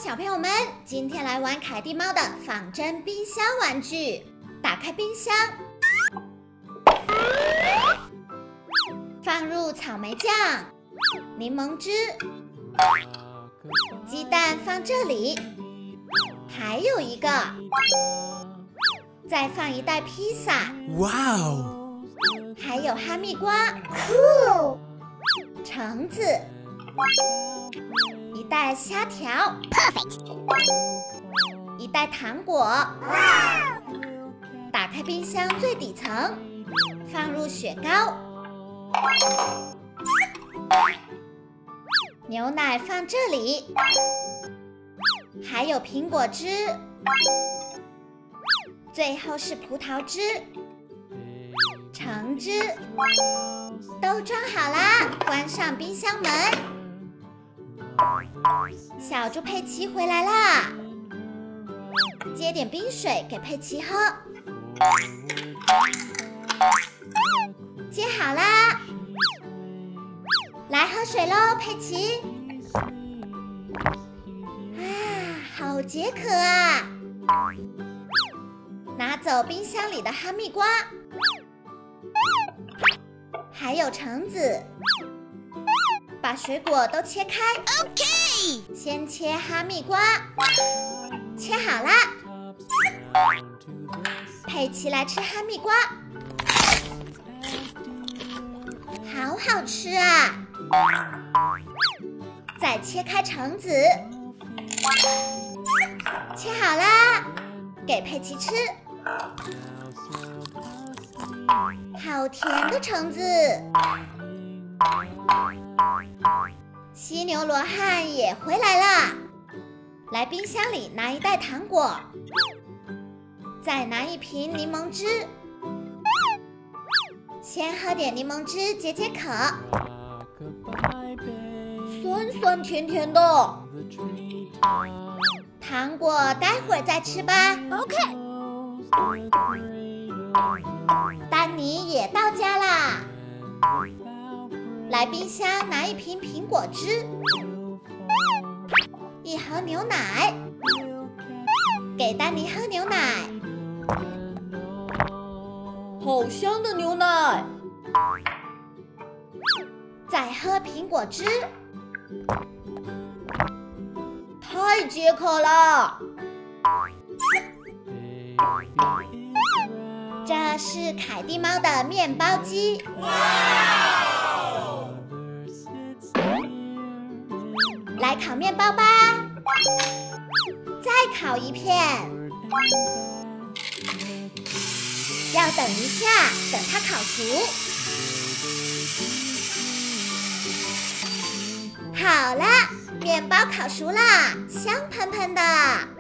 小朋友们，今天来玩凯蒂猫的仿真冰箱玩具。打开冰箱，放入草莓酱、柠檬汁，鸡蛋放这里，还有一个，再放一袋披萨。 哇哦！ 还有哈密瓜，橙子，一袋虾条，一袋糖果。打开冰箱最底层，放入雪糕，牛奶放这里，还有苹果汁，最后是葡萄汁。橙汁都装好啦，关上冰箱门。小猪佩奇回来啦，接点冰水给佩奇喝。接好啦，来喝水喽，佩奇。啊，好解渴啊！拿走冰箱里的哈密瓜。还有橙子，把水果都切开。OK， 先切哈密瓜，切好啦。佩奇来吃哈密瓜，好好吃啊！再切开橙子，切好啦，给佩奇吃。好甜的橙子！犀牛罗汉也回来啦，来冰箱里拿一袋糖果，再拿一瓶柠檬汁，先喝点柠檬汁解解渴，酸酸甜甜的。糖果待会儿再吃吧。OK。丹尼也到家啦，来冰箱拿一瓶苹果汁，一盒牛奶，给丹尼喝牛奶。好香的牛奶！再喝苹果汁，太解渴了。这是凯蒂猫的面包机，来烤面包吧，再烤一片，要等一下，等它烤熟。好了，面包烤熟啦，香喷喷的。